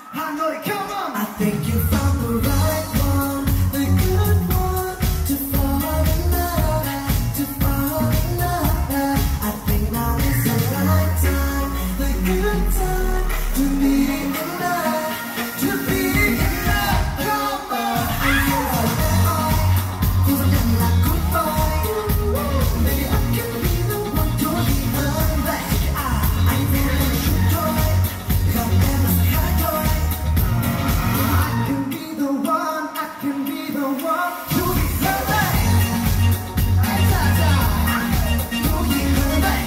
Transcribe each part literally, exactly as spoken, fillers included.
Hà Nội, come on. I think you found the right one, the good one to fall in love, to fall in love. I think now is the right time, the good time to be in love, to be in love. Come on. I feel like that. Cause I'm young like good boy. Maybe I can be the one to be hurt back. I feel like you joy. Come and let's high joy. I can be the one, I can be the one to be hurt back. I ta ta to be hurt back.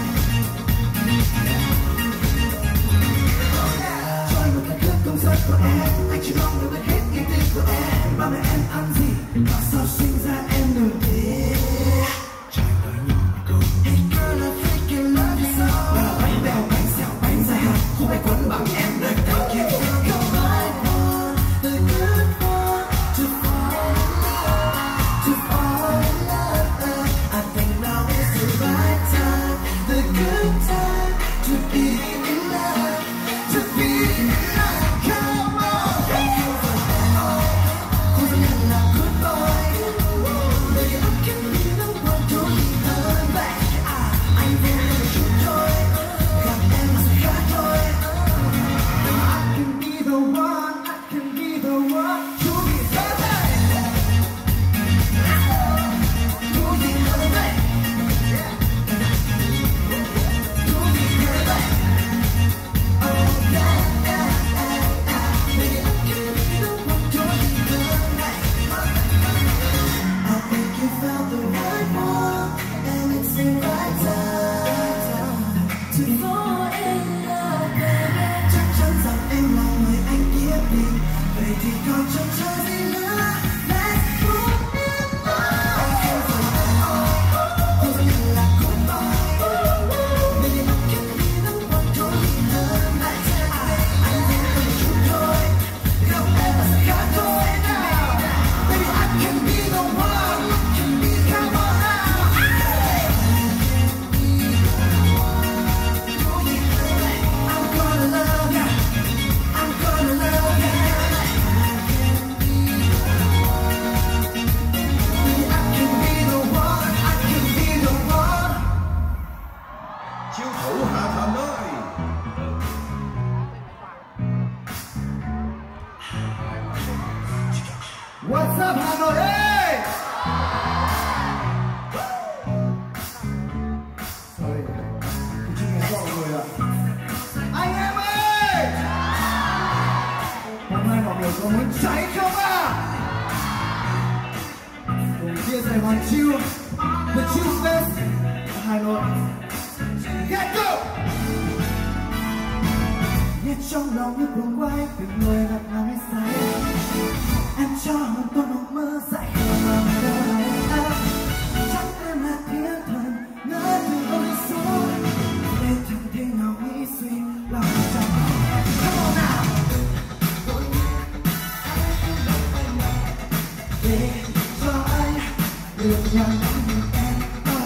Join một cái club concert của em, anh chỉ mong được biết hết ý tình của em. Ba mẹ em ăn gì, và sao sinh ra em được thế? Trái lời nhỏ câu. Hey girl, I freaking love you so. Và là bánh bèo, bánh xèo, bánh dài hạt, không ai quấn bằng em đời cao kia. You're my one, the good one to fall in love, to fall in love. I think now is the right time, the good time to be in love, to be in love. Come on, thank you for that. Cause I'm young like good boy. Maybe I can be the one to be hurt back. I ain't really sure joy. Got them as a high joy. I can be the one, I can be the one to be hurt back. To be hurt back. To be hurt back. Oh yeah, yeah, yeah, yeah. Maybe I can be the one to be hurt back. I think you found the right one, and it's the right time to fall in love, baby. Chắc chắn rằng em là người anh kiếp đi, vậy thì còn chần chờ gì nữa? Let's move in love. Anh yêu rồi em, cô giống như là good boy. Maybe I can be the one to be hurt back. Anh biết em chút thôi, không em là sẽ khác thôi nào. Maybe I can be the one, I can be, come on now. I'm gonna love ya, I'm gonna love ya. Maybe I can be the one, I can be the one. Chiêu thủ Hà Hà Nội. What's up Hà Nội ơi? Sorry, chưa nghe rõ mọi người ạ. Anh em ơi! Hôm nay mọi người có muốn cháy không ạ? Cùng chia sẻ hoàn chiêu, the chill fest ở Hà Nội. Get go! Nghe trong lòng như cuồng quay, từng người đặt nói say. Em cho hồn tôi một mơ dại khờ chắc em là thiên thần ngỡ từ ôi xuống để chẳng thể nào nghĩ suy lòng chẳng come on now để cho anh được nhận những em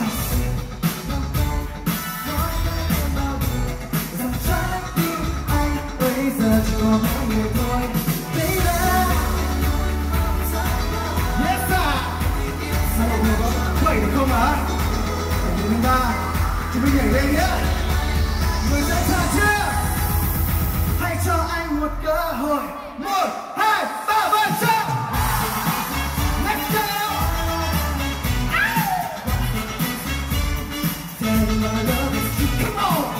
rằng trái tim anh bây giờ chỉ có mỗi người thôi. Bảy được không hả? Chúng ta chúng mình nhảy lên nhé. Người sẵn sàng chưa? Hãy cho anh một cơ hội. Một, hai, ba, và cho. Let's go. Tell my love is true. Come on.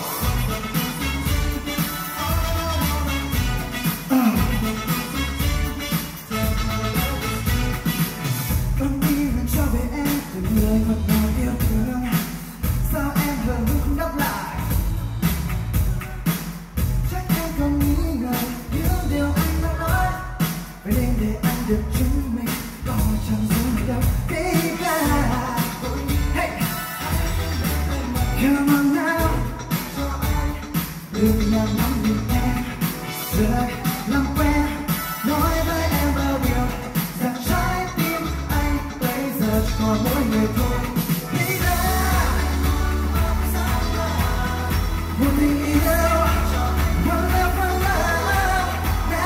Con đi mình cho về em từ người ngọt ngào yêu thương. Sao em hờ hững không đáp lại? Chắc em không nghĩ ngờ những điều anh đã nói. Vậy nên để anh được chứng minh có chẳng dối đâu. Baby, hey, come on now. Đừng làm nắm nhìn em rời làm quen. Nói với em bao điều rằng trái tim anh bây giờ chỉ còn mỗi người thôi. Nghĩ ra một tình yêu, one love, one love.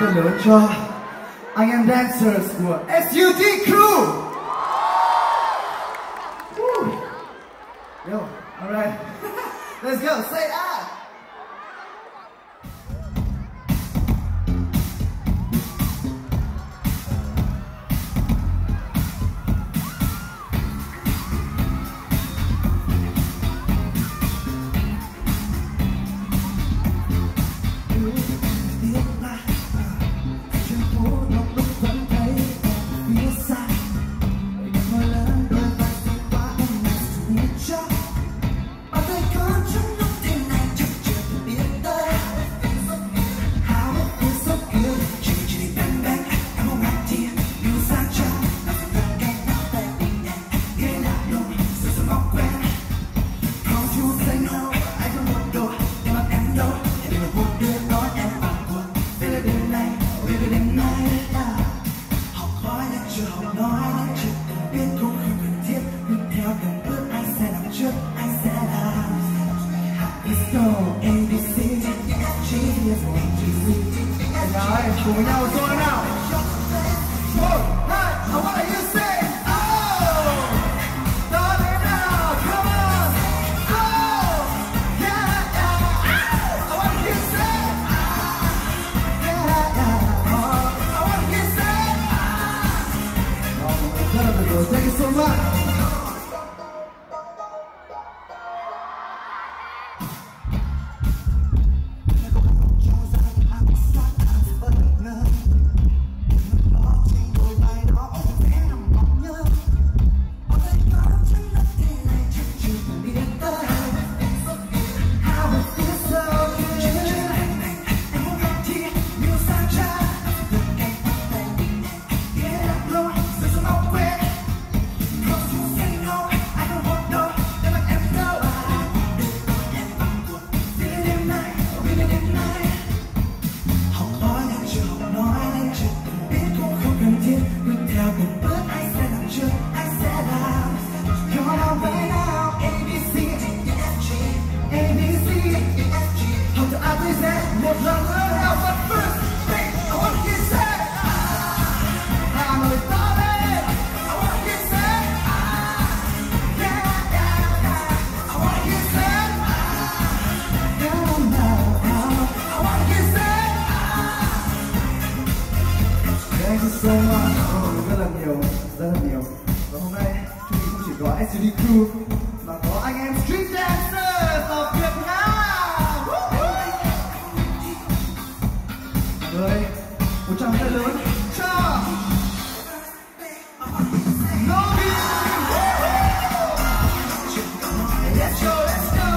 tay lớn cho anh em dancers của ét u tê Crew. Woo. Yo, alright. Let's go, say ah! Cùng với nhau rồi nào. Một, hai, I wanna hear you say oh. Đó thế nào, come on. Oh, yeah, yeah. I wanna hear you say yeah, yeah. Oh, I wanna hear you say oh, rất là tuyệt vời. Thank you so much. So much. Oh, rất là nhiều, rất là nhiều. Và hôm nay chúng mình không chỉ có ét u tê Crew mà có anh em Street Dancers ở Việt Nam. Rồi, một tràng tay lớn cho Novi. Let's go, let's go.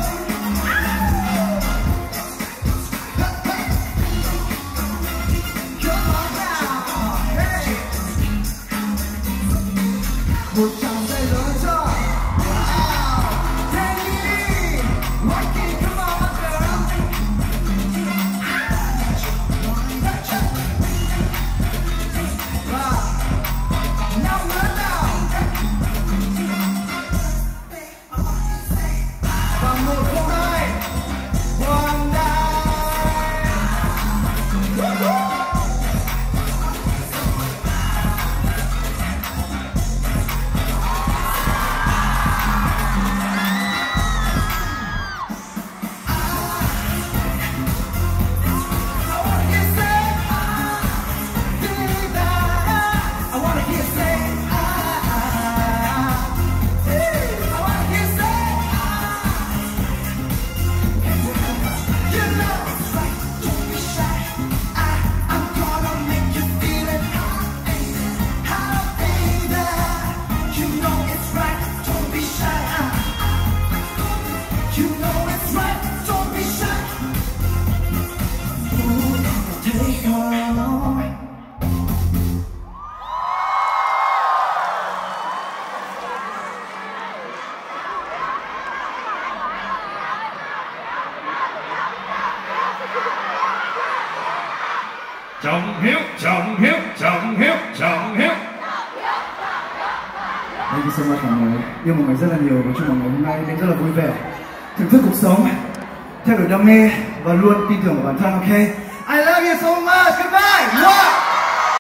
Một tràng tay lớn cho wow. Danny, Rocky, come on girl. Wow. Now nữa nào. Và một không hai one Trọng Hiếu, Trọng Hiếu, Trọng Hiếu, Trọng Hiếu. Thank you so much mọi người. Yêu mọi người rất là nhiều và chúc mọi người hôm nay đến rất là vui vẻ, thưởng thức cuộc sống, theo đuổi đam mê và luôn tin tưởng vào bản thân. Ok, I love you so much. Goodbye. Hoa.